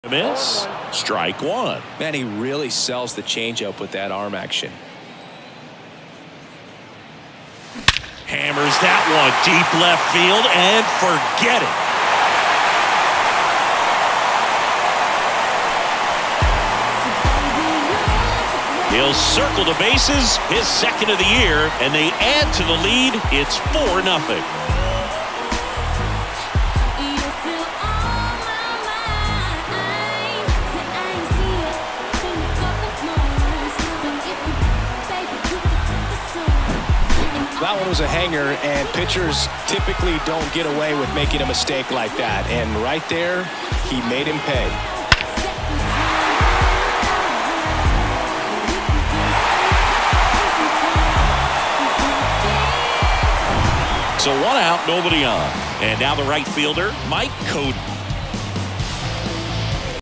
Miss. Strike one. Man, he really sells the changeup with that arm action. Hammers that one deep left field and forget it. He'll circle the bases, his second of the year, and they add to the lead. It's 4-0. That one was a hanger, and pitchers typically don't get away with making a mistake like that. And right there, he made him pay. So 1 out, nobody on. And now the right fielder, Mike Coden.